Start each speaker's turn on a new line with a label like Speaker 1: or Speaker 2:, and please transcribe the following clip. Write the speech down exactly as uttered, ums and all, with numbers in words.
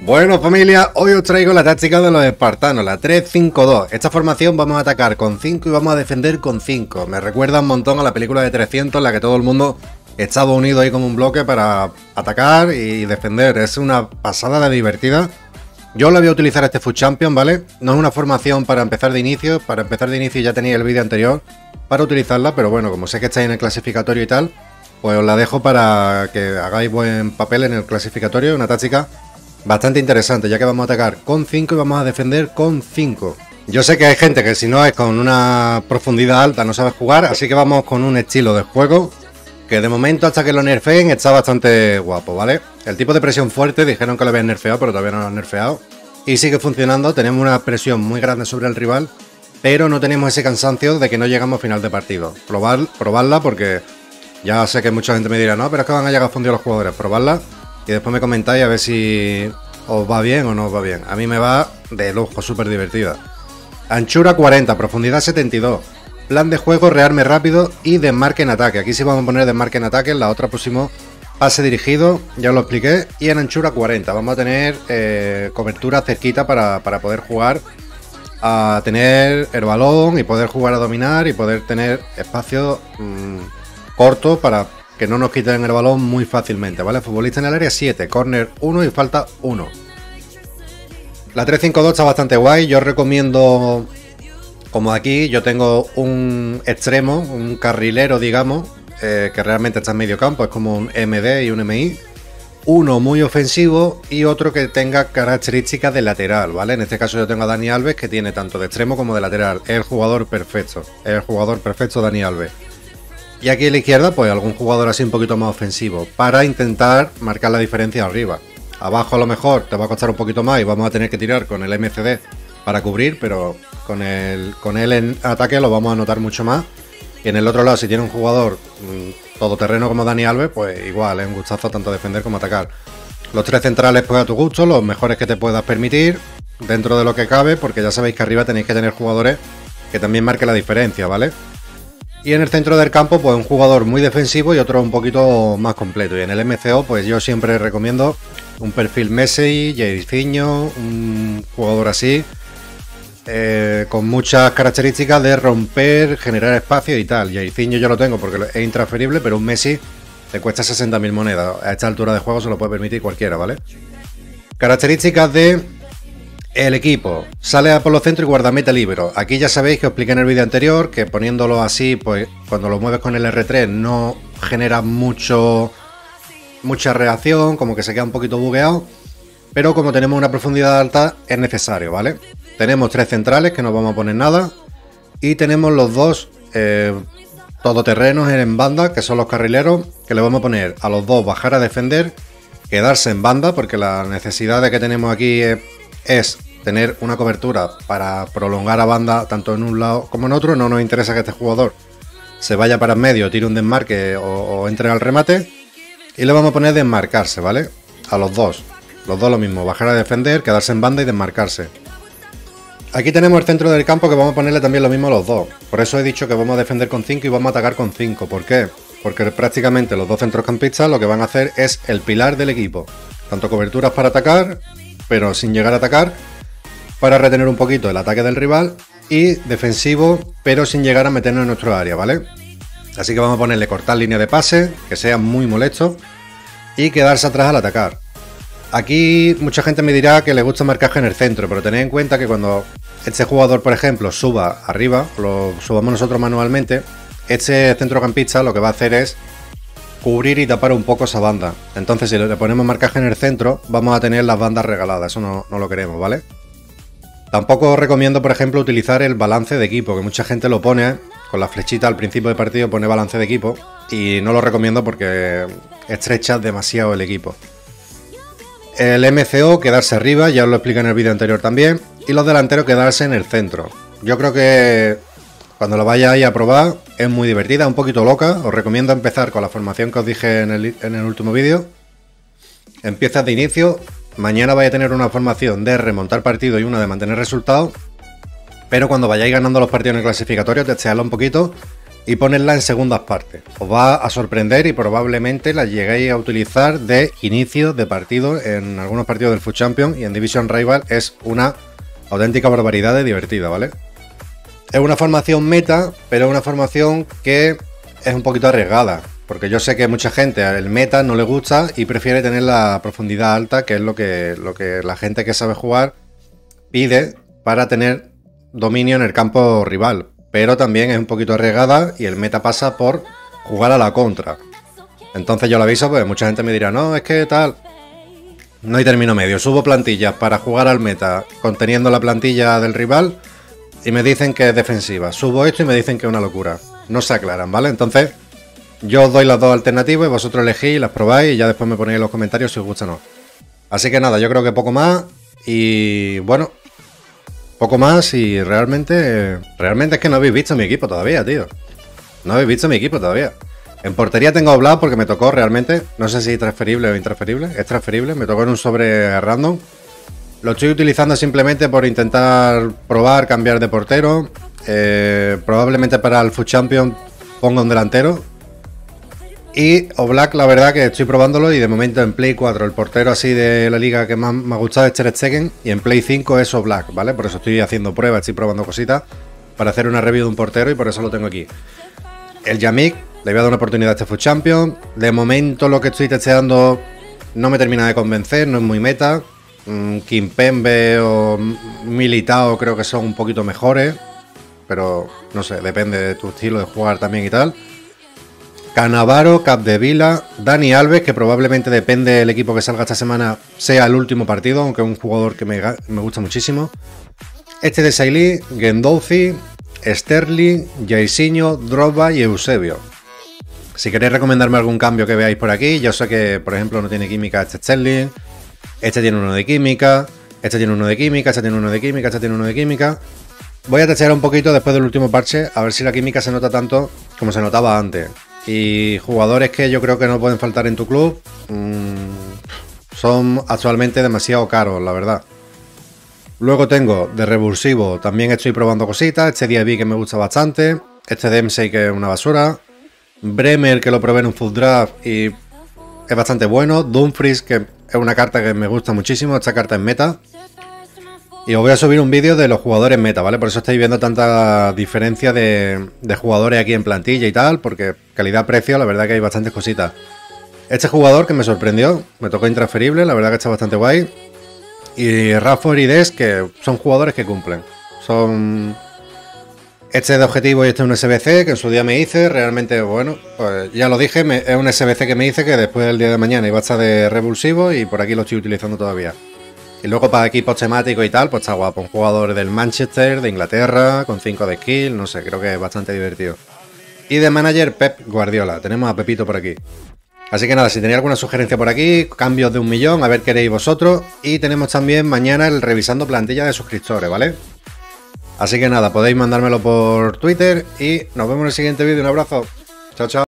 Speaker 1: Bueno familia, hoy os traigo la táctica de los espartanos, la tres cinco dos. Esta formación vamos a atacar con cinco y vamos a defender con cinco. Me recuerda un montón a la película de trescientos en la que todo el mundo estaba unido ahí como un bloque para atacar y defender. Es una pasada de divertida. Yo la voy a utilizar este Foot Champion, ¿vale? No es una formación para empezar de inicio, para empezar de inicio ya tenía el vídeo anterior para utilizarla, pero bueno, como sé que estáis en el clasificatorio y tal, pues os la dejo para que hagáis buen papel en el clasificatorio. Una táctica bastante interesante, ya que vamos a atacar con cinco y vamos a defender con cinco. Yo sé que hay gente que si no es con una profundidad alta no sabe jugar, así que vamos con un estilo de juego que de momento hasta que lo nerfeen está bastante guapo, ¿vale? El tipo de presión fuerte dijeron que lo habían nerfeado, pero todavía no lo han nerfeado. Y sigue funcionando, tenemos una presión muy grande sobre el rival, pero no tenemos ese cansancio de que no llegamos a final de partido. Probar, probarla porque ya sé que mucha gente me dirá, no, pero es que van a llegar a fundir los jugadores. Probarla y después me comentáis a ver si os va bien o no os va bien. A mí me va de lujo, súper divertida. Anchura cuarenta, profundidad setenta y dos. Plan de juego, rearme rápido y desmarque en ataque. Aquí sí vamos a poner desmarque en ataque, en la otra pusimos pase dirigido, ya os lo expliqué. Y en anchura cuarenta, vamos a tener eh, cobertura cerquita para, para poder jugar a tener el balón y poder jugar a dominar y poder tener espacio mmm, corto para que no nos quiten el balón muy fácilmente, ¿vale? Futbolista en el área siete, córner uno y falta uno. La tres cinco dos está bastante guay, yo os recomiendo, como aquí, yo tengo un extremo, un carrilero, digamos, eh, que realmente está en medio campo, es como un M D y un M I. Uno muy ofensivo y otro que tenga características de lateral, ¿vale? En este caso yo tengo a Dani Alves, que tiene tanto de extremo como de lateral. Es el jugador perfecto, es el jugador perfecto Dani Alves. Y aquí a la izquierda, pues algún jugador así un poquito más ofensivo, para intentar marcar la diferencia arriba. Abajo a lo mejor te va a costar un poquito más y vamos a tener que tirar con el M C D para cubrir, pero con el con él en ataque lo vamos a notar mucho más. Y en el otro lado, si tiene un jugador mmm, todoterreno como Dani Alves, pues igual, es un gustazo tanto defender como atacar. Los tres centrales pues a tu gusto, los mejores que te puedas permitir, dentro de lo que cabe, porque ya sabéis que arriba tenéis que tener jugadores que también marquen la diferencia, ¿vale? Y en el centro del campo, pues un jugador muy defensivo y otro un poquito más completo. Y en el M C O, pues yo siempre recomiendo un perfil Messi, Jairzinho, un jugador así, eh, con muchas características de romper, generar espacio y tal. Jairzinho yo lo tengo porque es intransferible, pero un Messi te cuesta sesenta mil monedas. A esta altura de juego se lo puede permitir cualquiera, ¿vale? Características de el equipo. Sale a por los centros y guardameta libero. Aquí ya sabéis que os expliqué en el vídeo anterior que poniéndolo así, pues cuando lo mueves con el R tres no genera mucho mucha reacción, como que se queda un poquito bugueado. Pero como tenemos una profundidad alta, es necesario, ¿vale? Tenemos tres centrales que no vamos a poner nada. Y tenemos los dos eh, todoterrenos en banda, que son los carrileros, que le vamos a poner a los dos bajar a defender, quedarse en banda, porque la necesidad que tenemos aquí es, es tener una cobertura para prolongar a banda tanto en un lado como en otro. No nos interesa que este jugador se vaya para el medio, tire un desmarque o, o entre al remate. Y le vamos a poner desmarcarse, ¿vale? A los dos. Los dos lo mismo, bajar a defender, quedarse en banda y desmarcarse. Aquí tenemos el centro del campo que vamos a ponerle también lo mismo a los dos. Por eso he dicho que vamos a defender con cinco y vamos a atacar con cinco. ¿Por qué? Porque prácticamente los dos centrocampistas lo que van a hacer es el pilar del equipo. Tanto coberturas para atacar, pero sin llegar a atacar, para retener un poquito el ataque del rival, y defensivo, pero sin llegar a meternos en nuestro área, ¿vale? Así que vamos a ponerle cortar línea de pase, que sea muy molesto, y quedarse atrás al atacar. Aquí mucha gente me dirá que le gusta marcaje en el centro, pero tened en cuenta que cuando este jugador, por ejemplo, suba arriba, lo subamos nosotros manualmente, este centrocampista lo que va a hacer es cubrir y tapar un poco esa banda. Entonces, si le ponemos marcaje en el centro, vamos a tener las bandas regaladas. Eso no, no lo queremos, ¿vale? Tampoco os recomiendo, por ejemplo, utilizar el balance de equipo, que mucha gente lo pone con la flechita al principio del partido, pone balance de equipo, y no lo recomiendo porque estrecha demasiado el equipo. El M C O, quedarse arriba, ya os lo expliqué en el vídeo anterior también, y los delanteros quedarse en el centro. Yo creo que cuando lo vayáis a probar es muy divertida, un poquito loca. Os recomiendo empezar con la formación que os dije en el, en el último vídeo. Empiezas de inicio, mañana vais a tener una formación de remontar partido y una de mantener resultados, pero cuando vayáis ganando los partidos en el clasificatorio, testeadlo un poquito y ponerla en segundas partes. Os va a sorprender y probablemente la lleguéis a utilizar de inicio de partido en algunos partidos del FUT Champions, y en Division Rival es una auténtica barbaridad de divertida, ¿vale? Es una formación meta, pero es una formación que es un poquito arriesgada, porque yo sé que mucha gente el meta no le gusta y prefiere tener la profundidad alta, que es lo que, lo que la gente que sabe jugar pide para tener dominio en el campo rival. Pero también es un poquito arriesgada y el meta pasa por jugar a la contra. Entonces yo lo aviso, pues mucha gente me dirá, no, es que tal, no hay término medio. Subo plantillas para jugar al meta conteniendo la plantilla del rival y me dicen que es defensiva. Subo esto y me dicen que es una locura. No se aclaran, ¿vale? Entonces yo os doy las dos alternativas y vosotros elegís, las probáis y ya después me ponéis en los comentarios si os gusta o no. Así que nada, yo creo que poco más y bueno, poco más y realmente, realmente es que no habéis visto mi equipo todavía, tío. No habéis visto mi equipo todavía. En portería tengo a Oblak porque me tocó realmente, no sé si transferible o intransferible, es transferible, me tocó en un sobre random. Lo estoy utilizando simplemente por intentar probar, cambiar de portero. Eh, probablemente para el FUT Champions ponga un delantero. Y Oblak, la verdad que estoy probándolo y de momento en Play cuatro el portero así de la liga que más me ha gustado es Ter Stegen y en Play cinco es Oblak, ¿vale? Por eso estoy haciendo pruebas, estoy probando cositas para hacer una review de un portero y por eso lo tengo aquí. El Yamik, le voy a dar una oportunidad a este FUT Champions. De momento lo que estoy testeando no me termina de convencer, no es muy meta. Mm, Kimpembe o Militao creo que son un poquito mejores, pero no sé, depende de tu estilo de jugar también y tal. Cannavaro, Capdevila, Dani Alves, que probablemente depende del equipo que salga esta semana, sea el último partido, aunque es un jugador que me, me gusta muchísimo. Este de Sailly, Guendouzi, Sterling, Jairzinho, Drogba y Eusebio. Si queréis recomendarme algún cambio que veáis por aquí, yo sé que, por ejemplo, no tiene química este Sterling, este tiene uno de química, este tiene uno de química, este tiene uno de química, este tiene uno de química. Voy a testear un poquito después del último parche, a ver si la química se nota tanto como se notaba antes. Y jugadores que yo creo que no pueden faltar en tu club mmm, son actualmente demasiado caros, la verdad. Luego tengo de revulsivo, también estoy probando cositas. Este Diaby que me gusta bastante, este Dempsey que es una basura, Bremer que lo probé en un full draft y es bastante bueno, Dumfries que es una carta que me gusta muchísimo, esta carta es meta. Y os voy a subir un vídeo de los jugadores meta, ¿vale? Por eso estáis viendo tanta diferencia de, de jugadores aquí en plantilla y tal, porque calidad-precio, la verdad que hay bastantes cositas. Este jugador que me sorprendió, me tocó intransferible, la verdad que está bastante guay. Y Rashford y Dest, que son jugadores que cumplen. Son... Este de objetivo y este es un S B C, que en su día me hice, realmente, bueno, pues ya lo dije, me, es un S B C que me hice que después del día de mañana iba a estar de revulsivo y por aquí lo estoy utilizando todavía. Y luego para equipos temáticos y tal, pues está guapo. Un jugador del Manchester, de Inglaterra, con cinco de skill, no sé, creo que es bastante divertido. Y de manager, Pep Guardiola. Tenemos a Pepito por aquí. Así que nada, si tenéis alguna sugerencia por aquí, cambios de un millón, a ver qué queréis vosotros. Y tenemos también mañana el revisando plantilla de suscriptores, ¿vale? Así que nada, podéis mandármelo por Twitter y nos vemos en el siguiente vídeo. Un abrazo. Chao, chao.